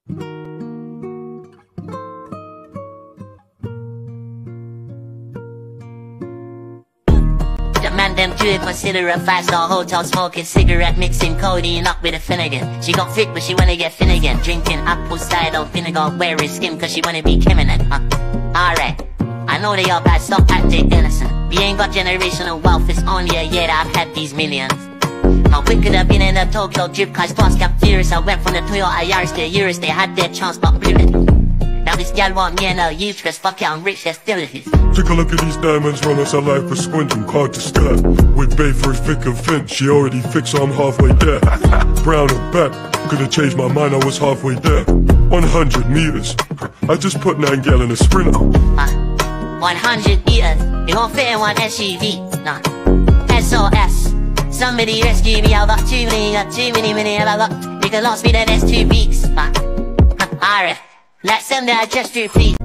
The man them do consider a 5-star hotel, smoking cigarette, mixing codeine up with a Finnegan. She got thick but she wanna get Finnegan, drinking apple cider vinegar, wearing skim cause she wanna be criminal. Alright, I know they all bad, stop acting innocent. We ain't got generational wealth, it's only a year that I've had these millions. My wick could have been in the Tokyo drip cars, fast kept furious. I went from the Toyota Yaris to Urus, they had their chance but blew it. Now this gal want me and her youth, cause fuck it, I'm rich, there's still it is. Take a look at these diamonds, run us a life for squinting, hard to stare. With Bay for Vic and Finn, she already fixed, so I'm halfway there. Brown and back, could've changed my mind, I was halfway there. 100 meters, I just put 9 gal in a sprinter. 100 meters, it won't fit in one SUV, nah. SOS, somebody rescue me, I got too many, I got, you can lost me the next 2 weeks, Alright, let's send that just through please.